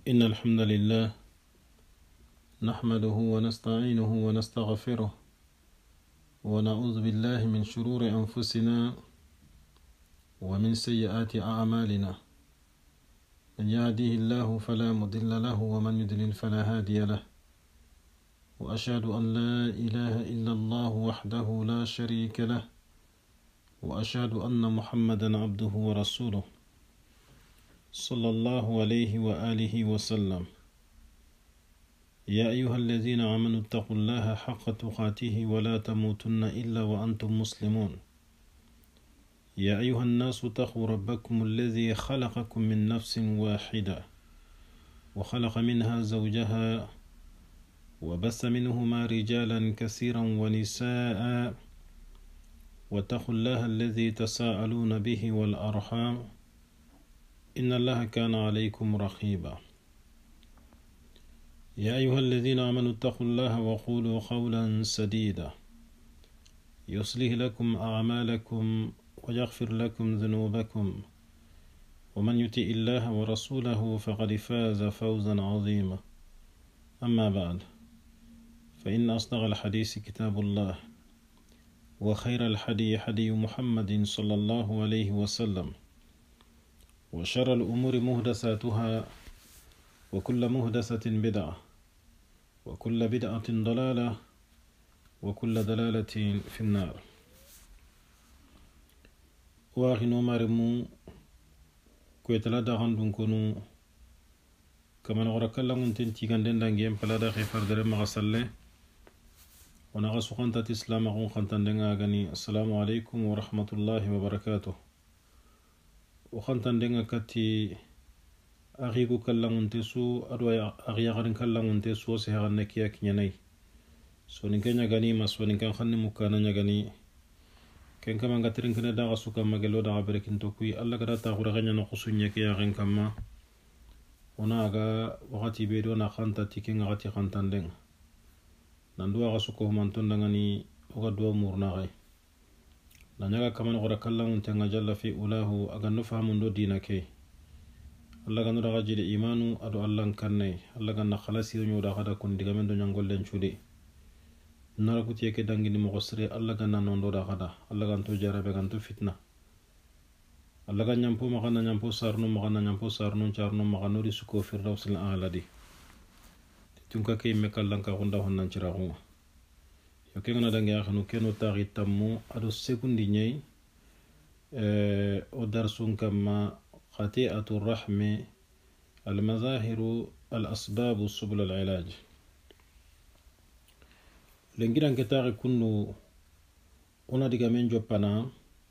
إن الحمد لله نحمده ونستعينه ونستغفره ونعوذ بالله من شرور أنفسنا ومن سيئات أعمالنا من يهده الله فلا مضل له ومن يضلل فلا هادي له وأشهد أن لا إله إلا الله وحده لا شريك له وأشهد أن محمدا عبده ورسوله صلى الله عليه وآله وسلم يا أيها الذين آمنوا اتقوا الله حق تقاته ولا تموتن إلا وأنتم مسلمون يا أيها الناس اتقوا ربكم الذي خلقكم من نفس واحدة وخلق منها زوجها وبث منهما رجالا كثيرا ونساء واتقوا الله الذي تساءلون به والأرحام إن الله كان عليكم رقيبا يا أيها الذين آمنوا اتقوا الله وقولوا قولا سديدا يصلح لكم أعمالكم ويغفر لكم ذنوبكم ومن يطع الله ورسوله فقد فاز فوزا عظيما أما بعد فإن أصدق الحديث كتاب الله وخير الحدي حدي محمد صلى الله عليه وسلم وشر الأمور محدثاتها وكل محدثة بدعة وكل بدعة ضلالة وكل ضلالة في النار واخي نومارمو كويتلا داغان دونكونو كما نغرا كلامون تنتي غاندن دانغيم بلا داخي فردر مغسله ونغا سخنت اسلام غون خنتندنغا غني السلام عليكم ورحمة الله وبركاته وخنتندنغا كاتي أغيقو كلامون تسو أدوى أغيغارن كلامون تسو سيهغن نكيا كنيني سونين كان يغني ما سونين كان خني مكانا يغني كان كما غاترين كنا داغا سوكا مغلو داغا بركين توكوي الله كدا تاغورا غنيا نقصو نيكي يغن كما وناغا وغاتي بيدو ناخانتا تيكين غاتي خانتاندن نندو أغا سوكو همانتون دغني وغا دوا مورناغي نانيغا كما نغورا كلامون تنغا جل في أولاه أغا نفهمون دو دينكي Allah ganu daga jide imanu ado Allah kanne Allah ganna khalasi yo nyoda kada kun diga men do nyangol len chude nara kuti yake dangini mo gosre Allah ganna non do da kada Allah gan to jarabe gan to fitna Allah gan nyampo magana nyampo sarno magana nyampo sarno charno magano ri suko firdaus al aladi tunka kay mekallan ka gonda honnan cirago yo ke ngana dangi akhanu keno tari tammo ado sekundi nyai o darsun kama خطيئة الرحم المظاهر الأسباب سبل العلاج لنجران كتاغي كنو أنا ديغا من جوبانا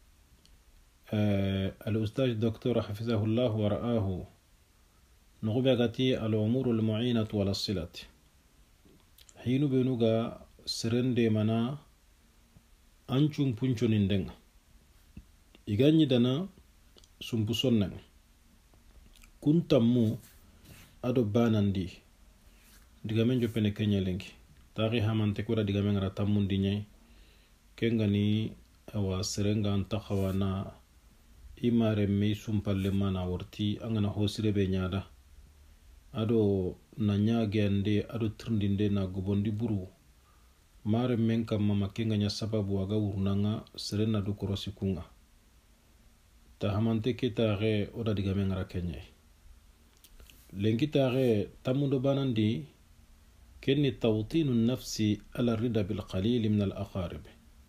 الأستاذ الدكتور حفظه الله ورآه نغبغتي الأمور المعينة ولا الصلة حين بنوغا سرندي منا أنشم بنشون اندن إغاني دانا سمبسونن kuntammu ado banandi diga men jopene kenya lengi tari hamante kura diga men ngara tammundi nyai kengani awa serenga anta khawana imare me sumpalle mana worti angana hosire be nyada ado nanya gende ado trindinde na gobondi buru mare men kam mama kenganya sababu aga wurnanga serena do korosi kunga ta hamante kitare oda diga men ngara kenya لنكتاغي تمود بانندي كني توطين النفس على الرضا بالقليل من الأقارب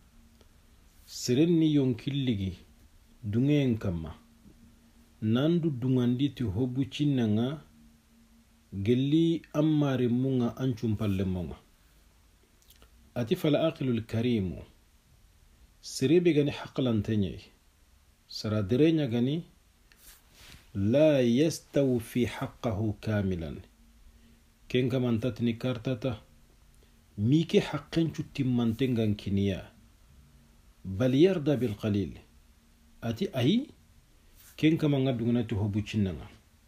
سرني ينكلغي دونين كما ناندو دوناندي تهبو چيننا قلي أماري مونغا أنشم بالمونغا أتي فالعاقل الكريم سريبي غني حقلا تنيي سرادرين غني لا يستوفي حقه كاملا كن كمان تتني كارتاتا ميكي حقن شتي منتنغان كينيا بل يرضى بالقليل أتي أي كن كمان غدونا تهبو چننا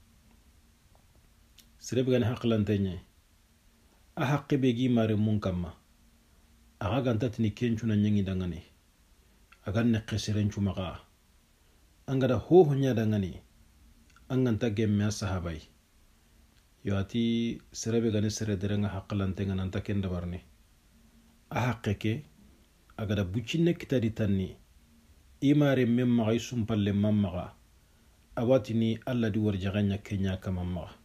سرب غن حق لانتني أحق بيجي ماري منكما أغاقان تتني كنشونا نيني دانغاني أغان نقسرين شو مغا أنغدا هو هنيا دانغاني anganta gemme sahabai yo ati serebe gani sere derenga haqalantenga nanta ken dabarni a haqqe ke agada buccinne kitadi tanni imare men maxa i sumpalle man maxa awatini alla di warjaxanya kenya kaman maxa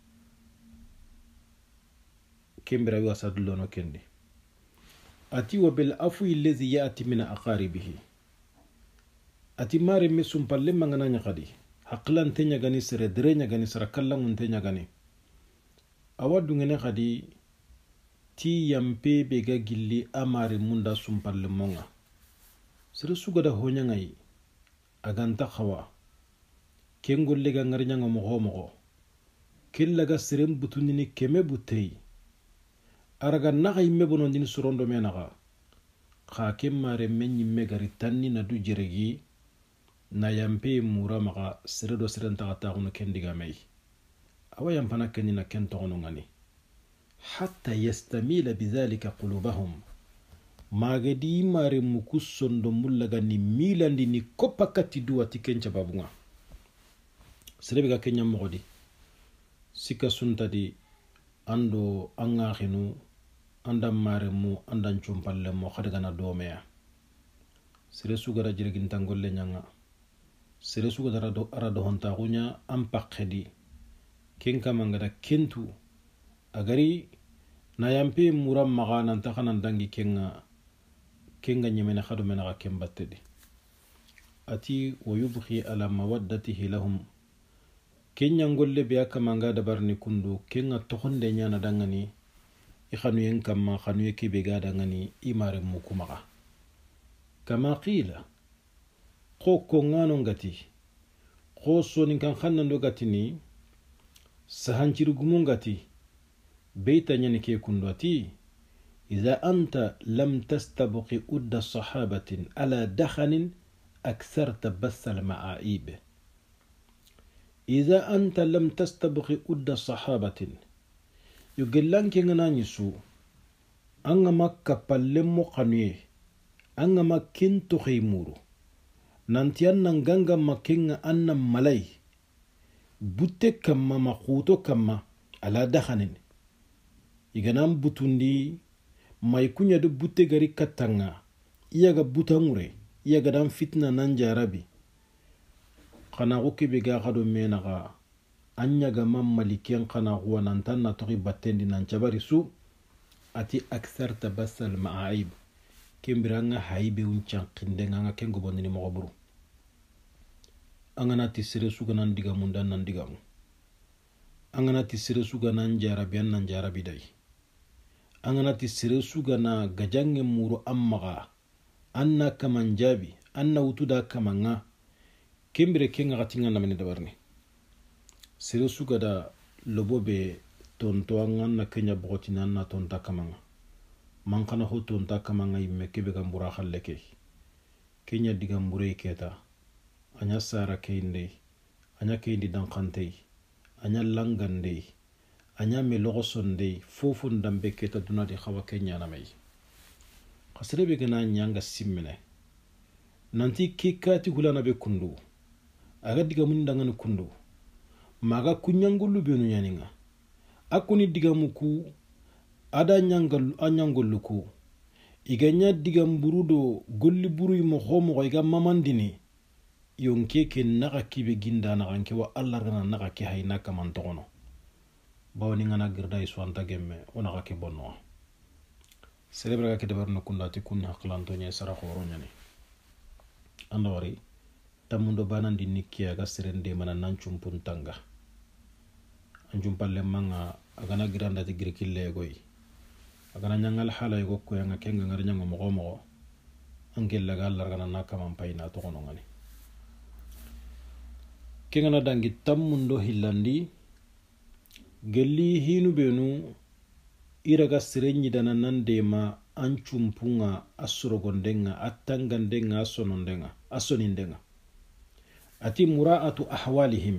kembira wi wasadullono kendi ati wa bil afwi allazi yati min aqaribihi ati mare me sumpalle mangana ñaxadi haqlante ñagani sere dere ñagani sara kallangunte ñagani awa dungene xadi ti yampe be ga gilli a mare munda sumpalle monga sere sugada hoñangayi aganta xawa ken golle ga ngarñanga moxo moxo ken laga seren butunini keme buttey araga naxa yimme bonondini sorondo me naxa xa ken mare me ñimme gari tanni na du jeregi na yampe mura maxa sere do seren taxa taxunu ken digamey awa yampana kenni na ken toxonu ngani hatta yastamila bidhalika qulubahum magadi mare muku sondo mullaga ni milandi ni kopakati duwati ken cababunga serebe ga kenya mogodi sika suntadi ando angaxinu andan mare mu andan cumpalle mo xadagana domeya sere sugara jiregintangolle ñanga sere sugada ara dohontaxuña an paxedi ken kamangada kentu agari nayampe muram maxa nanta xanan dangi kenga ñemene xado menaxa ken battedi ati wa yubxi ala mawaddatihi lahum kenñangolle be a kamanga dabarni kundu kenga toxonde ñana dangani i xanuyen kamma xanuye kebe ga dangani i mare muku maxa kama qila xo kongano ngati xo soninkan xannando gatini sahancirigumu ngati beyta ñani ke kundu ati إذا أنت لم تستبق أد صحابة على دخن أكثرت بث المعائب إذا أنت لم تستبق أد صحابة يقلن كنا نسو أنما كبلم قنيه أنما كنت خيمورو نانتيان نغانغا مكين أن ملاي بوتك كما مخوتو كما على دخن يغنام بوتوندي may kunya do butte gari katanga iyaga butangure iyaga dan fitna nan jarabi kana ko kebe ga gado menaga anya ga mamaliken kana huwa nan tan na tori battendi nan jabari su ati aksar tabassal ma'aib kembiranga haibe uncan kindenga nga kengo bondini mo buru angana tisire su ga nan diga mundan nan diga mu angana tisire su ga nan jarabi dai anganati sere sugana gajange muru ammaga anna kamanjabi anna utuda kamanga kembire kenga gatinga namene dabarni sere sugada lobobe tonto anganna kenya bogotina anna tonta kamanga mankana ho tonta kamanga imme kebe gambura khalleke kenya digambure keta anya sara keinde anya keindi dankante anya langande anya me logo sonde fofun dambe keta dunadi xawa kenya na may xasrebe gana nyanga simmene nanti kikati hulana be kundu aga diga mun dangan kundu maga kunyangulu benu nyaninga akuni diga muku ada nyangal anyangoluku iganya diga mburudo golli buru mo xomo iga mamandini yonke ke naga kibe ginda na ganke wa allah gana naga ke hayna kaman togono bawni ngana girda iswanta gemme ona ka ke bonno celebre ka debar no kundati kun haqlanto nye sara khoro nyani andawari tamundo banandi nikkiya ga serende mana nancum puntanga anjum palle manga agana giranda ti girkille goy agana nyangal hala yugo ko yanga kenga ngar nyango mo angel la gal largana nakam payna to kono ngani kenga na dangi tamundo hillandi gelli hinu benu iraga sirenyi dana nandema ancumpunga asurogondenga attangandenga asonindenga ati mura'atu ahwalihim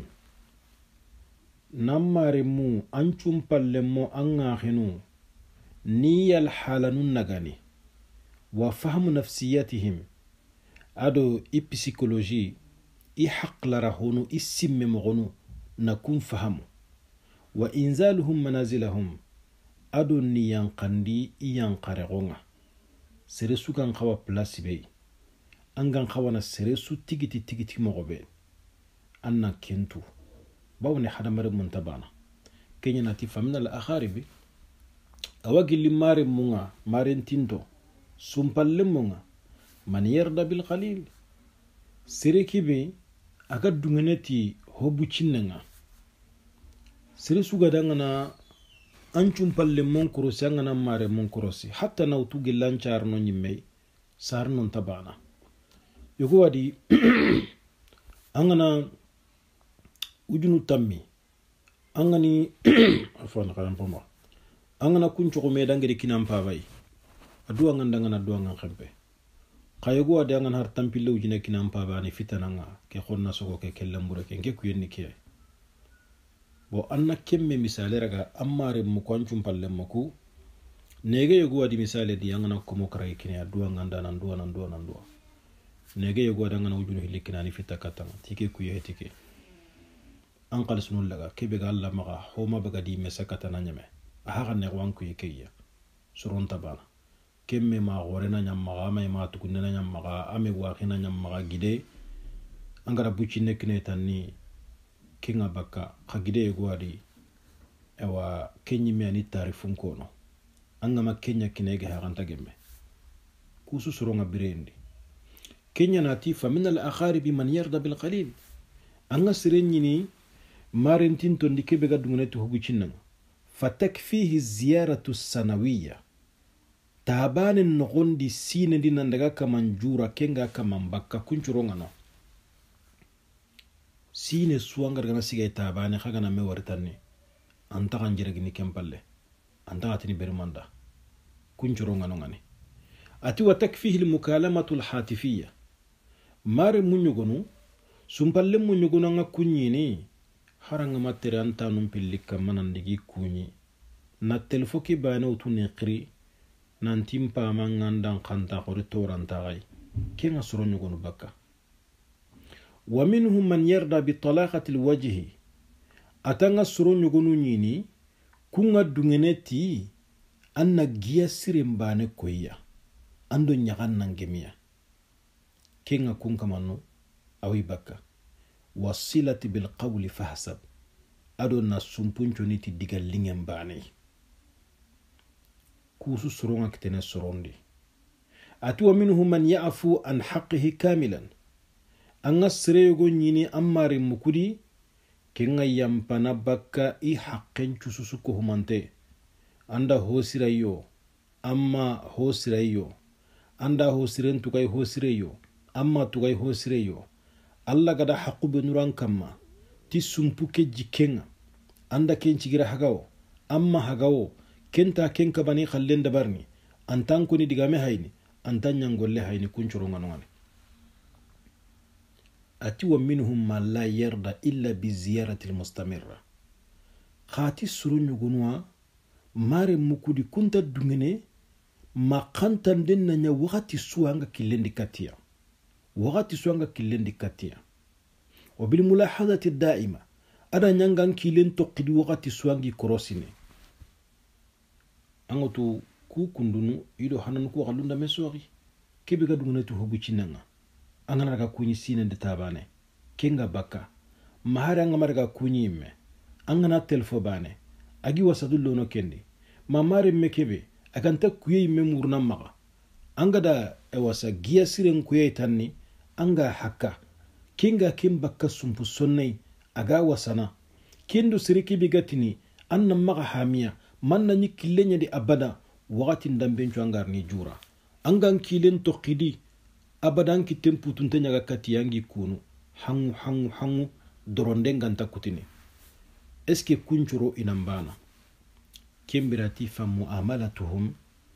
nammare mu ancumpallemo angahinu niyal halanun nagani wa fahmu nafsiyatihim ado i psychologie i haqlara honu i simme mogonu na kun fahamu wa inzaluhum manazilahum ado ni yankandi iyankaregonga sere su kan kawa place be an gan kawana sere su tigiti mogobe anna kentu bawne hadamare muntabana kenya nati famina al akharibi awagili mare munga mare tinto sumpalle munga man yarda bil qalil sere kibe aga dungeneti hobu cinnenga sere su gadangana ancum palle mon korosi angana mare mon korosi hatta na utu gilan charno nyimme sarnon tabana yogo wadi angana ujunu tammi angani afwan karam poma angana kuncho ko medangere kinam pawai adu ngandangana adu ngan khempe kayogo wadi angana har tampille ujine kinam pawani fitananga ke khonna soko ke kellambure ke nge kuyenni ke bo anna kemme misale raga ammare mu kwancum palle maku nege yogo wadi misale di angana ko mo kray kini adu nganda nan duwa nege yogo wadi angana ujunu hilikina ni fitakata tike kuye tike ankal sunul laga kebe ga alla maga homa baga di mesakata na nyame aha ne wanku yekeya suron tabana kemme ma gore na nyam maga may ma tukunna na nyam maga ame waxina nyam maga gide angara bucci nekne tanni kinga baka khagide gwadi ewa kenyi me ani tarifun kono angama kenya kinege haranta gemme kusu suronga birendi kenya nati fa min al akharib man yarda bil qalil anga sirenyini marentin to ndike be gadunguneti hubucinna fatakfihi ziyaratu sanawiyya tabanen nogondi sine dinan daga kaman jura kenga kaman bakka kunchuronga no sine suwangar gana siga tabane khagana me wartanni anta kan jiragini kempalle anta atini bermanda kunchuronga no ngani ati wa takfihi al mukalamatu al hatifiyya mare munyugonu sumpalle munyugonu nga kunyini haranga matere anta num pillika manandigi kunyi na telefoki bana utune qri nantim pa mangandan khanta qori toranta gai kenga suronyo gonu bakka wa minhum man yarda bi talaqati alwajhi atanga suronyo gonu nyini kunga dungeneti anna giya sirembane koya ando nyagan nangemiya kenga kunka manu awi bakka wasilati bil qawli fahsab ado na sumpuncho niti digal lingem bane kusu suronga kitene sorondi atu wa minhum man ya'fu an haqqihi kamilan anga sirego nyini amari mukudi kenga yampana bakka i haqqen cususu ko humante anda hosirayo amma hosirayo anda hosiren tukay hosirayo amma tukay hosirayo alla gada haqqu benuran kamma ti sumpuke jikenga anda ken cigira hagawo amma hagawo kenta kenka bani khallen dabarni antan kuni digame hayni antan nyangolle hayni kunchuronga nongane ati wa minhum ma la yarda illa bi ziyarati al mustamirra khati surunyu gunwa mare mukudi kunta dungene ma kantan den nanya wakati suanga kilendi katia wakati suanga kilendi katia wabil mulahadati daima ada nyangan kilen toqidi wakati suangi korosine angotu ku kundunu ido hanan ku galunda mesori kebe ga dungunatu hobucinanga angana ga kunyi sine de tabane kenga baka mahara nga marga kunyi me angana telfo bane agi wasadullo no kendi mamare mekebe aganta kuyi memurna maga angada ewasa giya siren kuyi tanni anga hakka kinga kimbaka sumpu sonnai aga wasana kendo siriki bigatini anna maga hamia manna ni kilenya di abada wakati ndambencho angar ni jura angan kilen toqidi abadan ki tempu tuntenya ga kati yangi kunu hangu doronde nganta kutini eske kunchuro inambana kembirati fa muamalatuhum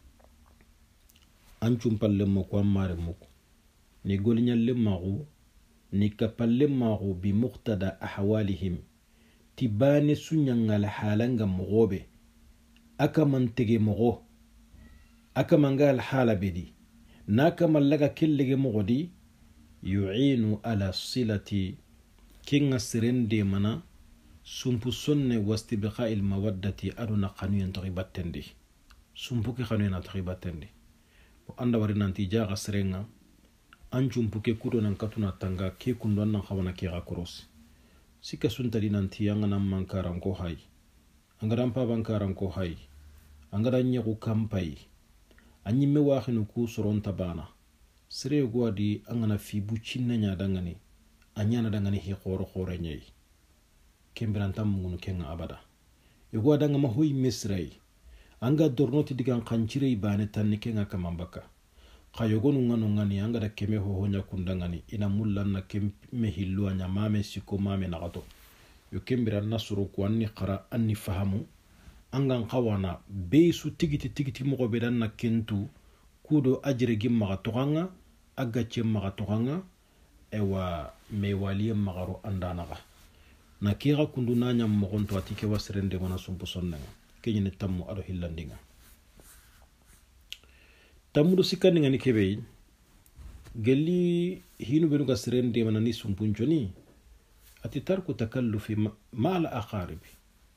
anchum palle mo ko mare moko ni golinyalle magu ni kapalle magu bi muqtada ahwalihim tibane sunyanga la halanga mogobe aka mantege mogo aka mangal hala bedi naka mallaga kellege mogodi yu'inu ala silati kinga sirende mana sumpu sonne wastibqa il mawaddati aduna qanu yantoqi battendi sumpu ke qanu yantoqi battendi bo anda wari nanti jaga serenga an jumpu ke kudo nan katuna tanga ke kundo nan khawana ke ga koros sika suntali nanti yanga nan mankaran ko hay angaran pa bankaran ko hay angaran nyaku kampai anyi me waxinu ku soron tabana sere goadi angana fi bu cinna nya dangani anyana dangani hi khoro nyai kemberantam ngunu kenga abada yogo danga ma hoy misrai anga dornoti digan kancire ibane tan kenga kamambaka kayogo nungano ngani anga da keme ho honya kundangani ina mullan na kemme hillu anya mame siko mame nagato yo kemberan nasuru ko anni qara anni fahamu angan qawana beisu tigiti mo be dan na kentu kudo ajire gimma toganga aga cemma toganga ewa mewali magaro andanaga na kira kundu nanya mo gonto atike wasrende mona sumpu sonnanga kenyene tammu ado hillandinga tammudo sikandi ngani kebe gelli hinu benu gasrende mona ni sumpunjoni ati tarku takallufi ma'al aqaribi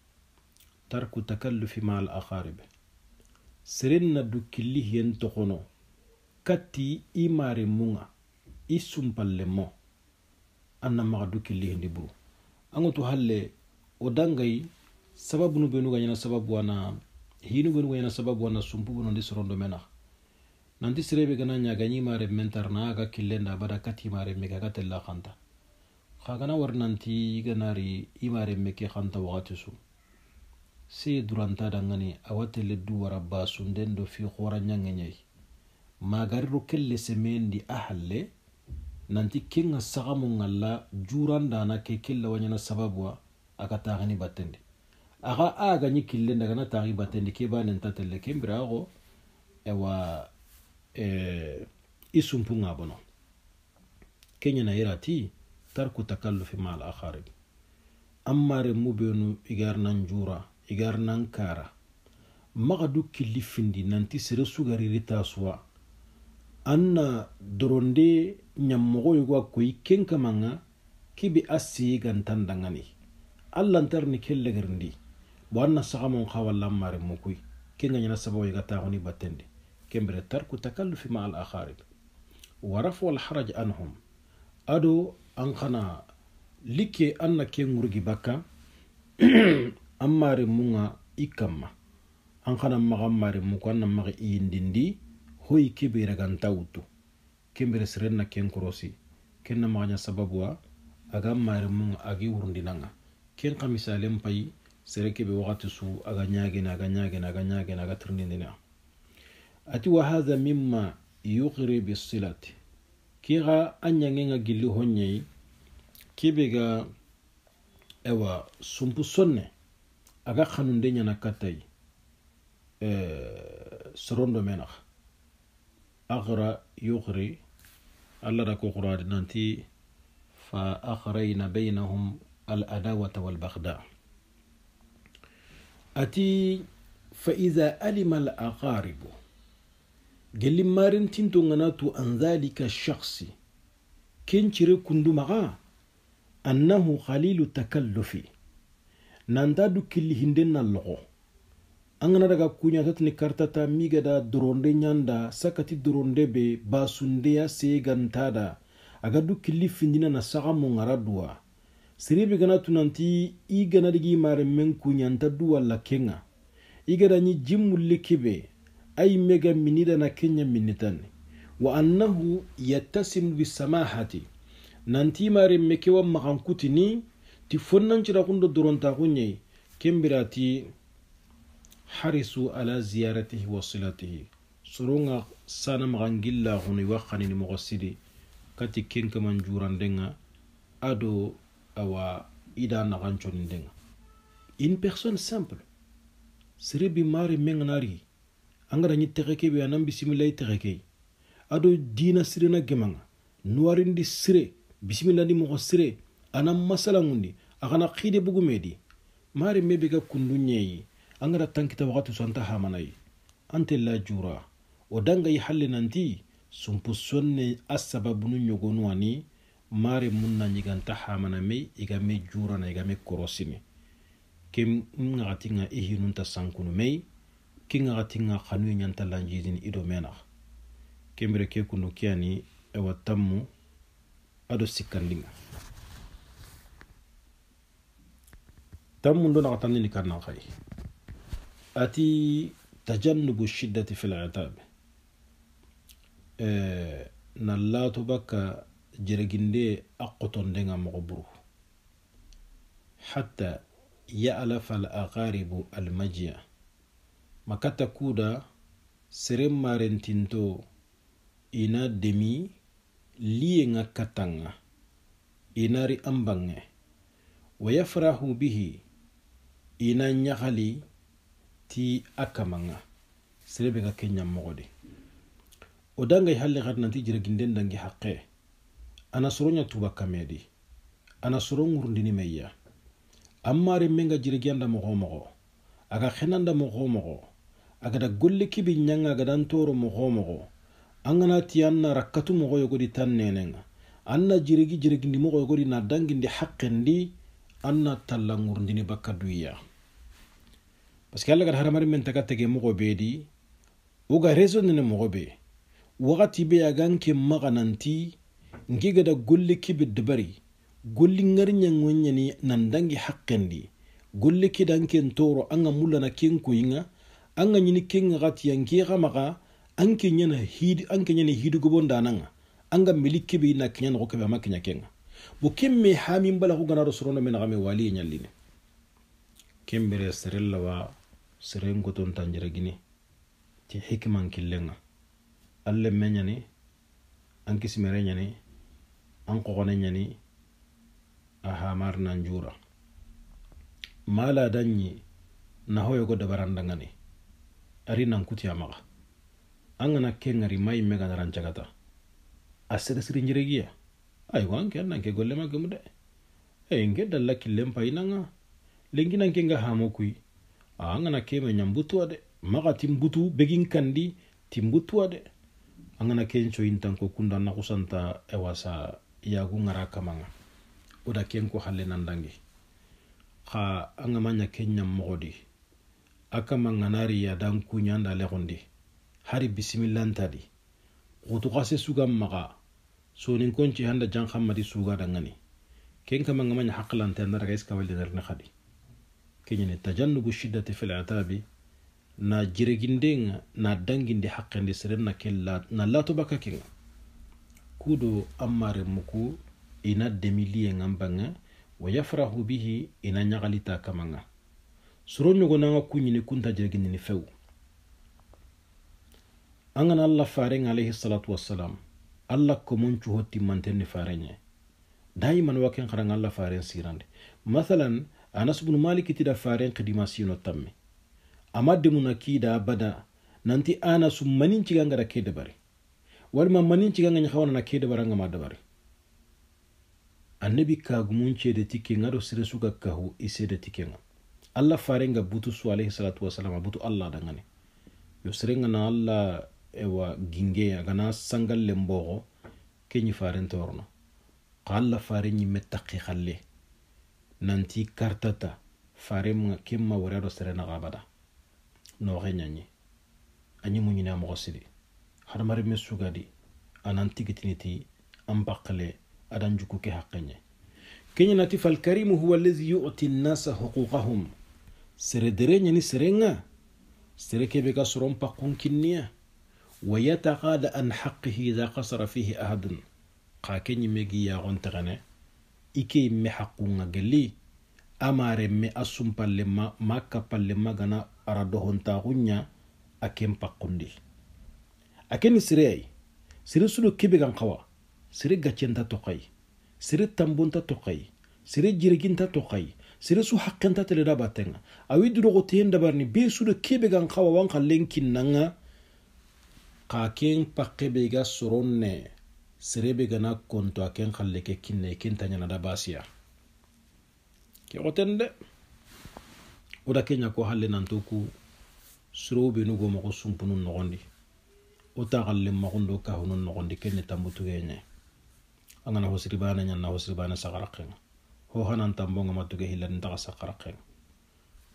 tarku takallufi ma'al aqaribi serenna dukilli hien tokono katti imare munga isumpalle mo anna maga dukilli hindi buru angoto halle o dangay sababu no benu ganyana sababu wana hinu benu ganyana sababu wana sumpu bono ndi sorondo mena nanti sirebe gana nya ganyi mare mentarna ga killenda bada kati mare mega gatella khanta khagana war nanti ganari imare meke khanta wagati su si duranta dangani awatele du warabba sundendo fi khora nyangenyai magariru kelle semendi ahalle nanti kinga sagamu ngalla juranda na ke killa wanyana sababu aka taagani batende aga aga ni kille ndaga na taagi batende ke banen tatelle kembrago ewa isumpunga bono kenya na irati tarku takallufi ma'al akharib amare mubenu igarnan jura igarnan kara magadu kilifindi nanti sere sugari ritaswa anna doronde nyammogo yugo koy kenka manga kibi assi gantandangani allantar ni kelle garndi bo anna sagamon khawalla mare mukuy kenga nyana sabo yiga taagoni batende kembre tarku takallufi ma'al akharib wa rafu al haraj anhum ado an khana like anna ke ngurgi baka ammare munga ikamma an khana magamare muko anna magi indindi hoy kibira gantawtu kembere serenna ken korosi kenna maganya sababwa aga mare mun agi wurndinanga ken kamisalem pay sere kebe wakati su aga nyagena aga trindina ati wa hadha mimma yuqri bisilati kira anyangenga gilli honyei kibega ewa sumpu sonne aga khanunde nyana katay sorondo menakh أغرى يغري الله ركو قرار نانتي فأخرين بينهم الأداوة والبغضاء أتي فإذا ألم الأقارب قال لي مارن تنتو غناتو عن ذلك الشخص كن تشري كندو مغا أنه قليل التكلف ناندادو كل هندنا اللغو angana daga kunya tatni kartata miga da doronde nyanda sakati doronde be basunde ya segantada aga du kilifindina na sagamu ngaradwa sirebe gana tunanti igana digi mare men kunya ntadu wala kenga igada ni jimulle kibe ay mega minida na kenya minitan wa annahu yattasim bisamahati nanti mare mekewa makankuti ni tifonnan cira kundo doronta kunye kembirati حرصوا على زيارته وصلته سرونغا سانا مغانجيلا غني وخاني مغسدي كاتي كين كمان جوران دنگا ادو اوا ايدا نغانچون دنگا une personne simple serebi mari mengnari angara ni tereke be anam bismillah tereke ado dina sirena gemanga nuarindi sire bismillah ni mo sire anam masala ngundi akana khide bugu medi mari mebe ga kundunyeyi angara tankita wakati santa hamanai ante la jura odanga yihalle nanti sumpu sonne asbabunu nyogonu ani mare munna nyiganta hamana me igame jura na igame korosini kem ngagatinga ihirunta sankunu mei ki ngagatinga khanu nyanta lanjidin ido mena kembere ke kunu kiani ewa tammu ado sikkandinga tammu ndo nagatandi ni karna khay ati tajannubu shiddati fil itab nallatu baka jirginde aqotondenga mogoburu hatta ya'lafa al-aqaribu al-majya makata kuda serem marentinto ina demi liye nga katanga inari ambange wa yafrahu bihi ina nyakhali ti akamanga serebe ga kenya mogode odanga halle garnanti jirginden dangi haqqe ana soronya tuba kamedi ana soron ngurndini meya amma remmenga jirgiyanda mogo aga khenanda mogo aga da golle kibi nyanga aga dan toro mogo angana ti anna rakkatu mogo yogodi tannenenga anna jirgindi mogo yogodi na dangindi haqqendi anna talla ngurndini bakka duya parce que alla gar haramari men taga tege mogo bedi oga raisonne mogo be wakati be aganke magananti ngiga da golle kibi debari golli ngarinya ngonyani nandangi haqqendi golle kidanke ntoro anga mulana kenko yinga anga nyini kenga gati yanki gamaga anke nyana hidu gobonda nanga anga miliki bi na kinyana ko kebe makinya kenga bo kemme hamim bala ko ganaro sorono men game wali nyaline kembere serella wa serengo ton tanjira gini ti hikman killenga alle menyani anki simere nyani anko gone nyani aha marna njura mala danyi na hoyo go dabarandangani ari nan kutiya maga angana kengari mai mega naran jagata asere siri njiregiya ay wan ken nan ke golle magamude nge dalla killem painanga lengi nan ke nga hamokui angana keme nyambutu ade maga timbutu begin kandi timbutu ade angana kencho intanko kunda na kusanta ewasa yagu ngara kamanga oda ken ko halle nandangi kha anga manya kenya mogodi akama nganari ya dan kunyanda legondi hari bismillah ntadi goto khase suga maga so nin konci handa jan khamadi suga dangani ken kama ngamanya haqlan tan daga iska walde darna khadi kenyene tajannubu shiddati fil atabi na jiregindenga na danginde haqqende serenna kella na lato baka kenga kudo amare muku ina demilie ngambanga wa yafrahu bihi ina nyagalita kamanga suro nyugo nanga kunyini kunta jirgini ni few angana Allah faring alayhi salatu wassalam Allah ko monchu hoti mantenni farenye daiman waken kharang Allah faren sirande mathalan Anas ibn Malik tida faren qidimasiyo tamme amadde munakida bada nanti Anas manin ciganga da kede bari walma manin ciganga nya khawana na kede baranga ma dabari annabi kagumun cede tike ngado sire suga kahu isede tikenga Allah farenga butu su alayhi salatu wassalam butu Allah dangane yo serenga na Allah ewa ginge agana sangal lembogo kenyi faren torno qalla farenyi mettaqi khalle nanti kartata farem kemma warado serena gabada no renyanyi anyi munyina mo sidi harmare mesugadi ananti gitiniti ambaqle adan juku ke haqqenye kenya nati fal karim huwa alladhi yu'ti an-nasa huquqahum sere derenya ni serenga sere kebe ka soron paqon kinniya wa yataqada an haqqihi idha qasara fihi ahadun qa kenyi megi ya gontagane ike me haqqunga gelli amare me asum pallema makka pallema gana arado honta gunya akem paqundi akeni sirey sire sudo kebe gan qawa sire gacenta toqay sire tambunta toqay sire jirginta toqay sire su haqqenta teleda batenga awi duro goten dabarni be sudo kebe gan qawa wan qallenkin nanga qaken paqqebe ga soronne sire be gana konto aken qalle ke kinne kintanya na da basiya ke gotende oda kenya ko halle nan toku suro be nugo mako sumpunun nogondi ota galle magondo ka hunun nogondi kenne tambutu gene angana hosribana nyanna hosribana sagaraqen ho hanan tambonga matuge hilan daga sagaraqen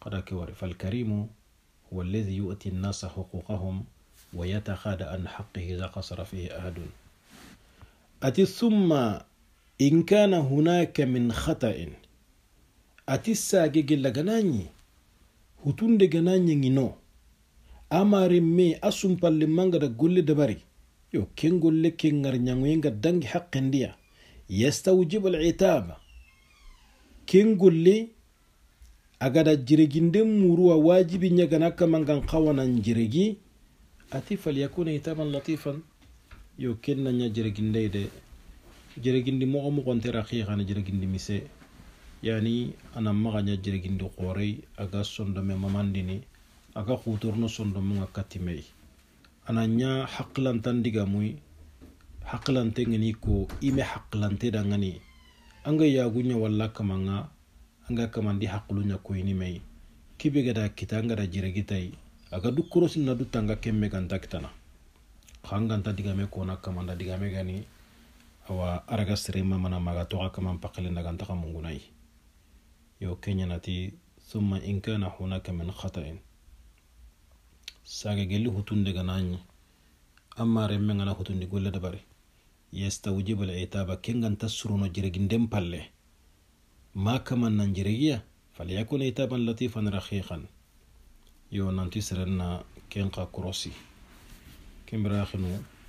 قدك وري. فالكريم هو الذي يؤتي الناس حقوقهم ويتخادى عن حقه إذا قصر فيه أحد. أتي ثم إن كان هناك من خطأ أتي الساقي لغناني هتون لغناني نو أماري مي أسم بالمانغا دا قولي دباري يو كين قولي كين نغرنيانوينغا دانج حق ديا يستوجب العتاب كين قولي أغادا جيرجين دم مروا واجبي نيغانا كمانغان قوانا جيرجي أتي فليكون عتابا لطيفا يو كين نانيا جيرجين دي جيرجين دي مغا مغان تراخي خانا جيرجين دي ميسي يعني أنا مغانيا جيرجين دي قوري أغا صندومي ممانديني aga khuturno sondo munga katimei ananya haqlan tandiga muy haqlan tengeni ko ime haqlan te dangani anga yagunya walla kamanga anga kamandi haqlunya ko ini mei kibe gada kitanga da jiregitai aga dukuro sinna dutanga kemme ganta kitana khanga tandiga me ko na kamanda diga me gani awa araga sirema mana maga to akaman pakale ndaga ntaka mungunai yo kenya nati thumma in kana hunaka min khata'in saga gelli hutunde ganani amma remme ngana hutundi golle dabari yastawjibu al-itaba kengan tasruno jiregindem palle ma kaman nan jiregiya falyakun itaban latifan rakhiqan yo nanti serenna kenqa krosi kimbra khinu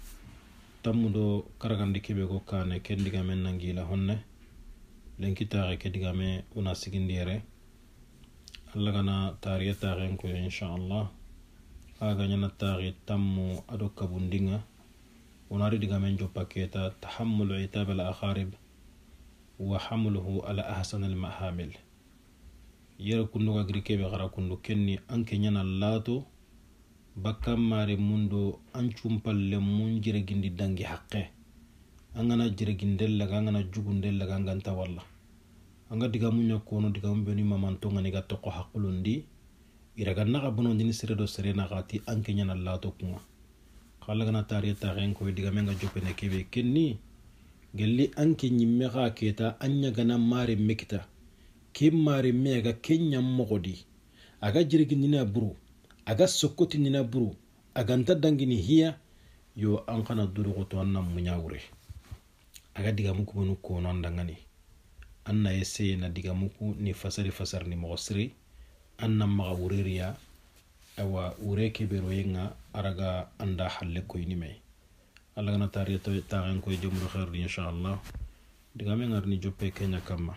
tamudo karagandi kebe ko kane kendiga men nangila honne lenki taare kediga me una sigindire alla gana tariyata ren ko inshallah aga nyana tari tammu ado kabundinga unari diga men jo paketa tahammul itab al akharib wa hamluhu ala ahsan al mahamil yera kunno gagri kebe gara kunno kenni anke nyana lato bakam mare mundo ancum palle mun jire gindi dangi haqqe angana jire gindel laga angana jugundel laga nganta walla anga diga munya kono diga mbeni mamanto ngani gatto ko haqqulundi iraga naga bono dini sere do sere nagati anke nyana lato kuma khalaga na tariyata ren ko diga menga jopene kebe kenni gelli anke nyimme ga keta anya gana mare mekita kim mare mega kenya mogodi aga jirgi nina buru aga sokoti nina buru aga ntadangini hiya yo an kana duru ko to annam munyawure aga diga muku bonu ko non dangani anna yesse na diga muku ni fasar ni mogosri annam maga wuririya awa ureke bero yenga araga anda halle ko ini may alla gana tariyata tagan ko jomro khair inshallah diga men ngarni joppe kenya kama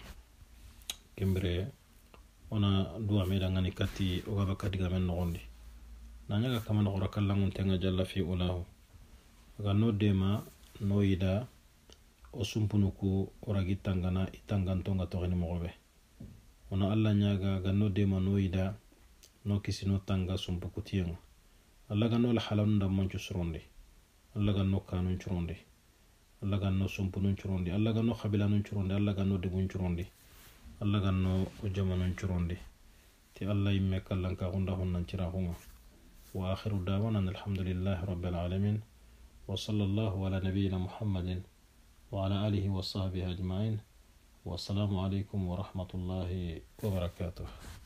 kembre ona duwa me dangani kati o gaba kadiga men nogondi nanya kama no rakallangun tenga jalla fi ulahu aga no dema no ida o sumpunuku oragi tangana itanganto nga to ni mogobe ona alla nyaga ganno de manoida no kisino tanga sumpu kutiyanga alla ganno la halan da manchu suronde alla ganno kanun churonde alla ganno sumpu nun churonde alla ganno khabilanun churonde alla ganno de bun churonde alla ganno o jamanun churonde ti alla imme kallan ka gonda honnan cira hunga wa akhiru dawana alhamdulillahi rabbil alamin wa sallallahu ala nabiyyina muhammadin wa ala alihi wa sahbihi ajma'in والسلام عليكم ورحمة الله وبركاته.